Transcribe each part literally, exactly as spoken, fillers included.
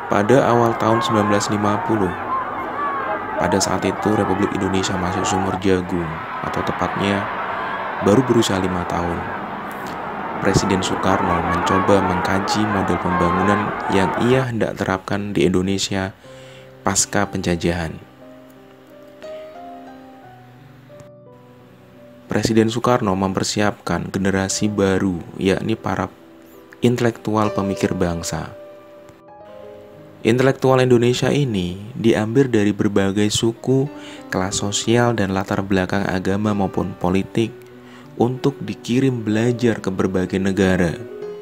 Pada awal tahun sembilan belas lima puluh, pada saat itu Republik Indonesia masuk sumur jagung, atau tepatnya baru berusia lima tahun. Presiden Soekarno mencoba mengkaji model pembangunan yang ia hendak terapkan di Indonesia pasca penjajahan. Presiden Soekarno mempersiapkan generasi baru, yakni para intelektual pemikir bangsa. Intelektual Indonesia ini diambil dari berbagai suku, kelas sosial, dan latar belakang agama maupun politik untuk dikirim belajar ke berbagai negara.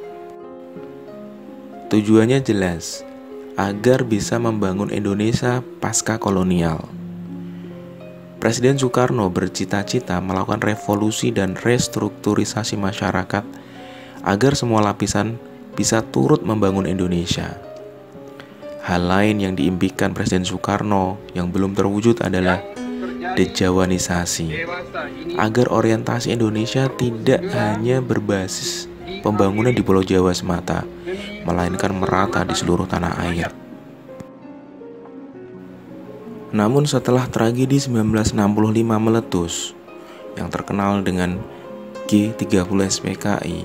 Tujuannya jelas, agar bisa membangun Indonesia pasca kolonial. Presiden Soekarno bercita-cita melakukan revolusi dan restrukturisasi masyarakat agar semua lapisan bisa turut membangun Indonesia. Hal lain yang diimpikan Presiden Soekarno yang belum terwujud adalah dejawanisasi, agar orientasi Indonesia tidak hanya berbasis pembangunan di Pulau Jawa semata, melainkan merata di seluruh tanah air. Namun setelah tragedi sembilan belas enam puluh lima meletus, yang terkenal dengan G tiga puluh S P K I,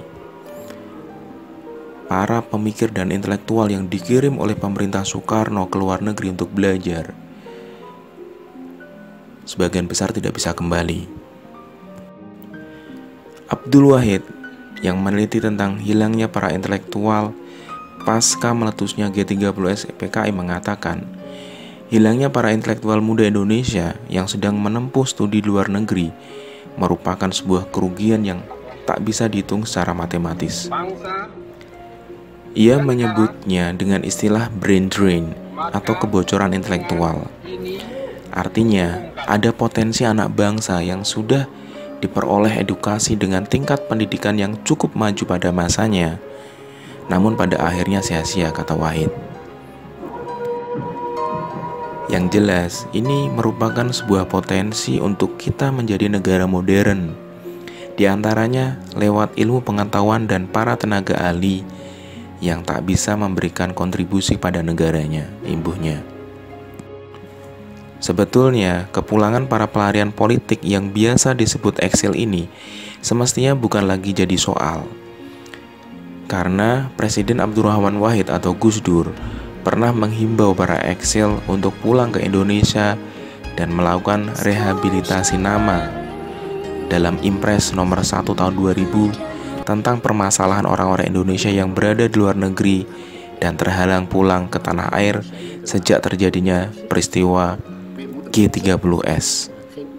para pemikir dan intelektual yang dikirim oleh pemerintah Soekarno ke luar negeri untuk belajar, sebagian besar tidak bisa kembali. Abdul Wahid yang meneliti tentang hilangnya para intelektual pasca meletusnya G tiga puluh S P K I mengatakan, hilangnya para intelektual muda Indonesia yang sedang menempuh studi luar negeri merupakan sebuah kerugian yang tak bisa dihitung secara matematis. Ia menyebutnya dengan istilah brain drain atau kebocoran intelektual. Artinya, ada potensi anak bangsa yang sudah diperoleh edukasi dengan tingkat pendidikan yang cukup maju pada masanya, namun pada akhirnya sia-sia, kata Wahid. Yang jelas, ini merupakan sebuah potensi untuk kita menjadi negara modern, di antaranya lewat ilmu pengetahuan dan para tenaga ahli yang tak bisa memberikan kontribusi pada negaranya, imbuhnya. Sebetulnya, kepulangan para pelarian politik yang biasa disebut eksil ini semestinya bukan lagi jadi soal, karena Presiden Abdurrahman Wahid atau Gus Dur pernah menghimbau para eksil untuk pulang ke Indonesia dan melakukan rehabilitasi nama dalam Impres nomor satu tahun dua ribu tentang permasalahan orang-orang Indonesia yang berada di luar negeri dan terhalang pulang ke tanah air sejak terjadinya peristiwa G tiga puluh S.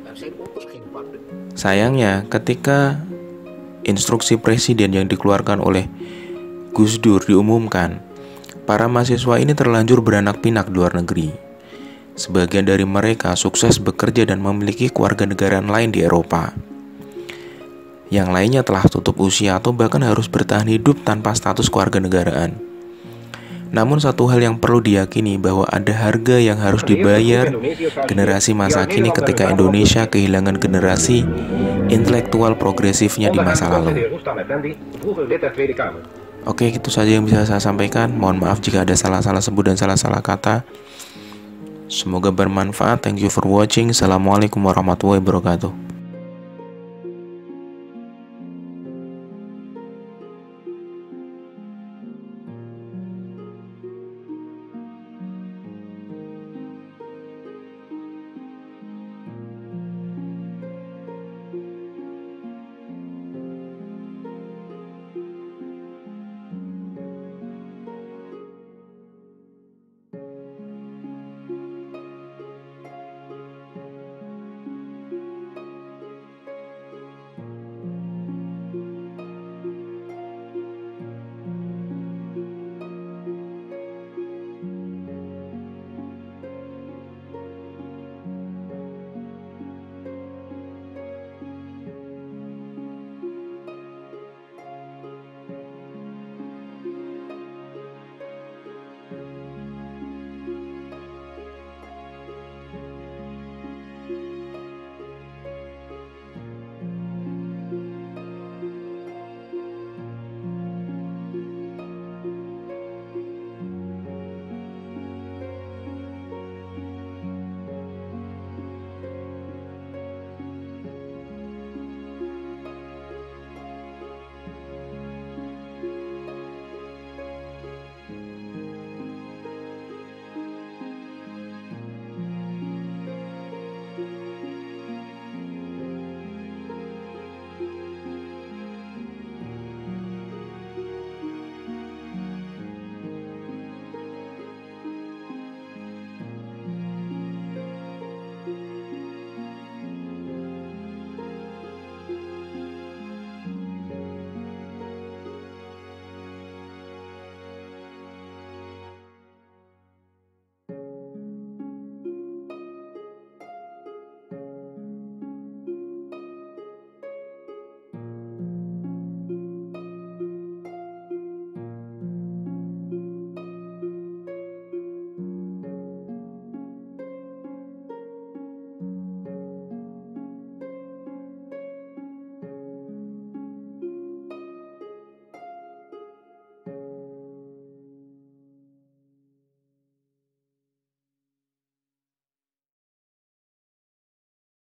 Sayangnya, ketika instruksi presiden yang dikeluarkan oleh Gus Dur diumumkan, para mahasiswa ini terlanjur beranak pinak di luar negeri. Sebagian dari mereka sukses bekerja dan memiliki kewarganegaraan lain di Eropa. Yang lainnya telah tutup usia atau bahkan harus bertahan hidup tanpa status kewarganegaraan. Namun satu hal yang perlu diyakini bahwa ada harga yang harus dibayar generasi masa kini ketika Indonesia kehilangan generasi intelektual progresifnya di masa lalu. Oke, itu saja yang bisa saya sampaikan. Mohon maaf jika ada salah-salah sebut dan salah-salah kata. Semoga bermanfaat. Thank you for watching. Assalamualaikum warahmatullahi wabarakatuh.